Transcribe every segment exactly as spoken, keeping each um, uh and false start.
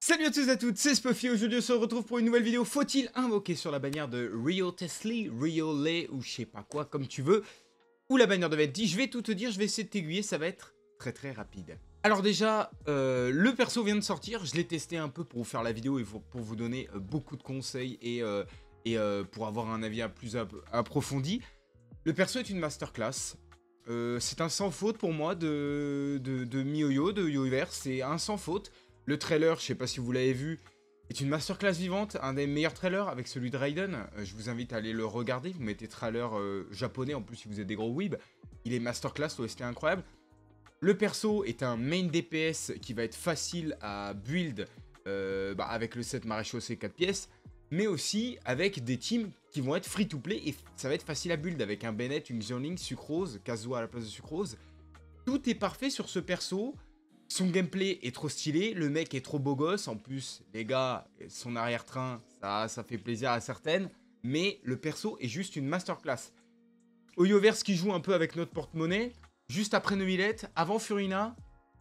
Salut à tous et à toutes, c'est Spuffy. Aujourd'hui on se retrouve pour une nouvelle vidéo. Faut-il invoquer sur la bannière de Rio Tesli, Rio Lay ou je sais pas quoi comme tu veux, ou la bannière de Venti? Je vais tout te dire, je vais essayer de t'aiguiller, ça va être très très rapide. Alors déjà, euh, le perso vient de sortir, je l'ai testé un peu pour vous faire la vidéo et pour, pour vous donner euh, beaucoup de conseils et, euh, et euh, pour avoir un avis plus approfondi. Le perso est une masterclass. Euh, c'est un sans faute pour moi de, de, de MiYoYo, de YoYoverse, c'est un sans faute. Le trailer, je sais pas si vous l'avez vu, est une masterclass vivante, un des meilleurs trailers avec celui de Raiden. Euh, je vous invite à aller le regarder, vous mettez trailer euh, japonais, en plus si vous êtes des gros weebs. Il est masterclass, l'O S T est incroyable. Le perso est un main D P S qui va être facile à build euh, bah, avec le set maréchaussée quatre pièces, mais aussi avec des teams qui vont être free to play et ça va être facile à build avec un Bennett, une Xiangling, Sucrose, Kazuha à la place de Sucrose. Tout est parfait sur ce perso. Son gameplay est trop stylé, le mec est trop beau gosse, en plus, les gars, son arrière-train, ça, ça fait plaisir à certaines, mais le perso est juste une masterclass. YoYoverse qui joue un peu avec notre porte-monnaie, juste après Neuvillette, avant Furina,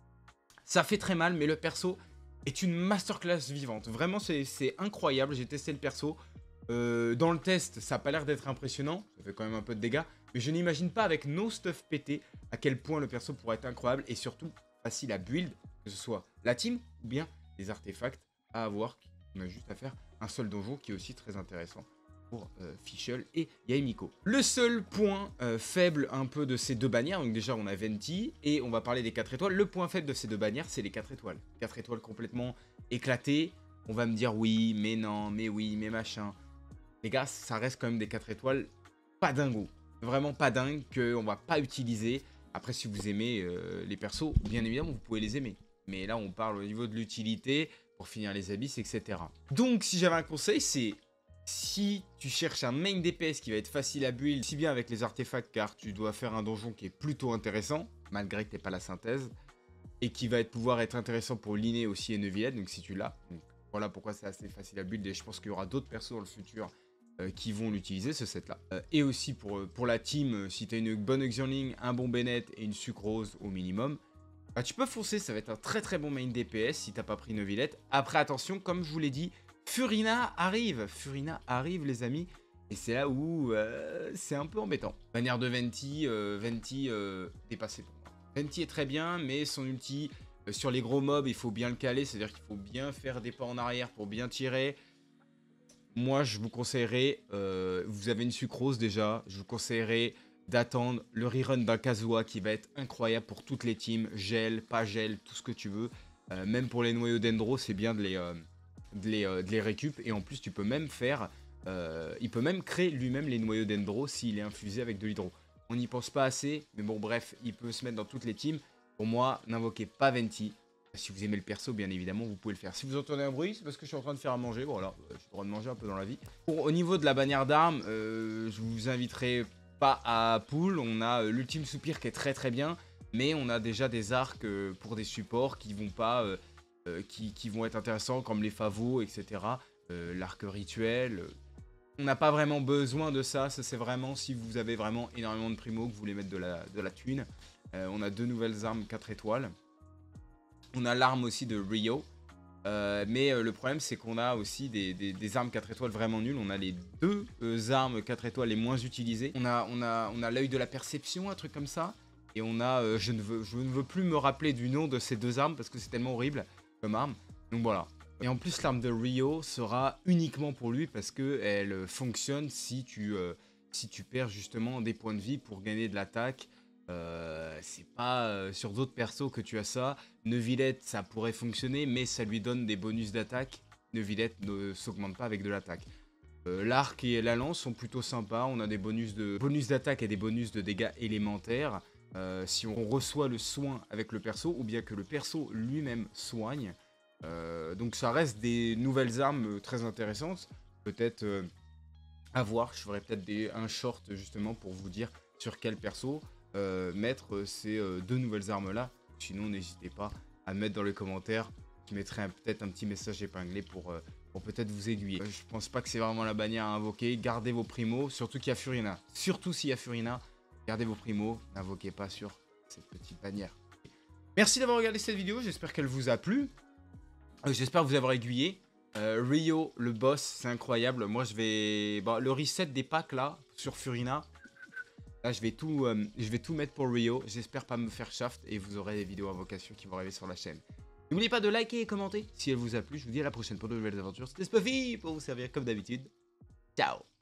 ça fait très mal, mais le perso est une masterclass vivante. Vraiment, c'est incroyable, j'ai testé le perso. Euh, dans le test, ça n'a pas l'air d'être impressionnant, ça fait quand même un peu de dégâts, mais je n'imagine pas avec nos stuff pétés à quel point le perso pourrait être incroyable, et surtout facile à build, que ce soit la team ou bien les artefacts à avoir. On a juste à faire un seul donjon qui est aussi très intéressant pour euh, Fischl et Yaemiko. Le seul point euh, faible un peu de ces deux bannières, donc déjà on a Venti et on va parler des quatre étoiles. Le point faible de ces deux bannières, c'est les quatre étoiles. quatre étoiles complètement éclatées. On va me dire oui, mais non, mais oui, mais machin. Les gars, ça reste quand même des quatre étoiles pas dingo. Vraiment pas dingue qu'on va pas utiliser. Après, si vous aimez euh, les persos, bien évidemment, vous pouvez les aimer. Mais là, on parle au niveau de l'utilité, pour finir les abysses, et cetera. Donc, si j'avais un conseil, c'est si tu cherches un main D P S qui va être facile à build, si bien avec les artefacts, car tu dois faire un donjon qui est plutôt intéressant, malgré que tu n'aies pas la synthèse, et qui va être, pouvoir être intéressant pour Linné aussi et Neuvillette, donc si tu l'as. Voilà pourquoi c'est assez facile à build, et je pense qu'il y aura d'autres persos dans le futur Euh, qui vont l'utiliser, ce set là. Euh, et aussi pour, euh, pour la team, euh, si tu as une bonne Xiangling, un bon Bennett et une Sucrose au minimum, bah, tu peux foncer, ça va être un très très bon main D P S si t'as pas pris Neuvillette. Après attention, comme je vous l'ai dit, Furina arrive, Furina arrive les amis, et c'est là où euh, c'est un peu embêtant. Bannière de Venti, euh, Venti euh, dépassé pour moi. Venti est très bien, mais son ulti, euh, sur les gros mobs, il faut bien le caler, c'est à dire qu'il faut bien faire des pas en arrière pour bien tirer. Moi, je vous conseillerais, euh, vous avez une sucrose déjà, je vous conseillerais d'attendre le rerun d'un Kazuha qui va être incroyable pour toutes les teams, gel, pas gel, tout ce que tu veux. Euh, même pour les noyaux dendro, c'est bien de les, euh, de, les, euh, de les récup. Et en plus, tu peux même faire, euh, il peut même créer lui-même les noyaux dendro s'il est infusé avec de l'hydro. On n'y pense pas assez, mais bon, bref, il peut se mettre dans toutes les teams. Pour moi, n'invoquez pas Venti. Si vous aimez le perso, bien évidemment, vous pouvez le faire. Si vous entendez un bruit, c'est parce que je suis en train de faire à manger. Voilà, j'ai le droit de manger un peu dans la vie. Pour, au niveau de la bannière d'armes, euh, je vous inviterai pas à pool. On a euh, l'ultime soupir qui est très très bien. Mais on a déjà des arcs euh, pour des supports qui vont pas, euh, euh, qui, qui vont être intéressants, comme les favos, et cetera. Euh, L'arc rituel. Euh, on n'a pas vraiment besoin de ça. Ça, c'est vraiment si vous avez vraiment énormément de primo, que vous voulez mettre de la, de la thune. Euh, on a deux nouvelles armes quatre étoiles. On a l'arme aussi de Rio, euh, mais euh, le problème c'est qu'on a aussi des, des, des armes quatre étoiles vraiment nulles. On a les deux euh, armes quatre étoiles les moins utilisées. On a, on a, on a l'œil de la perception, un truc comme ça. Et on a, euh, je, ne veux, je ne veux plus me rappeler du nom de ces deux armes parce que c'est tellement horrible comme arme. Donc voilà. Et en plus l'arme de Rio sera uniquement pour lui parce qu'elle fonctionne si tu, euh, si tu perds justement des points de vie pour gagner de l'attaque. Euh, c'est pas euh, sur d'autres persos que tu as ça. Neuvillette, ça pourrait fonctionner, mais ça lui donne des bonus d'attaque. Neuvillette ne s'augmente pas avec de l'attaque. Euh, L'arc et la lance sont plutôt sympas. On a des bonus de bonus d'attaque et des bonus de dégâts élémentaires. Euh, si on reçoit le soin avec le perso, ou bien que le perso lui-même soigne. Euh, donc ça reste des nouvelles armes très intéressantes. Peut-être euh, à voir. Je ferai peut-être un short justement pour vous dire sur quel perso Euh, mettre ces euh, deux nouvelles armes là. Sinon n'hésitez pas à mettre dans les commentaires. Je mettrai peut-être un petit message épinglé pour, euh, pour peut-être vous aiguiller. Euh, je pense pas que c'est vraiment la bannière à invoquer. Gardez vos primos, surtout qu'il y a Furina. Surtout s'il y a Furina, gardez vos primos, n'invoquez pas sur cette petite bannière. Merci d'avoir regardé cette vidéo, j'espère qu'elle vous a plu. Euh, J'espère vous avoir aiguillé. Euh, Rio, le boss, c'est incroyable. Moi, je vais... Bon, le reset des packs, là, sur Furina. Là, je vais tout, euh, je vais tout mettre pour Rio. J'espère pas me faire shaft et vous aurez des vidéos invocations qui vont arriver sur la chaîne. N'oubliez pas de liker et commenter si elle vous a plu. Je vous dis à la prochaine pour de nouvelles aventures. C'était Spuffy pour vous servir comme d'habitude. Ciao.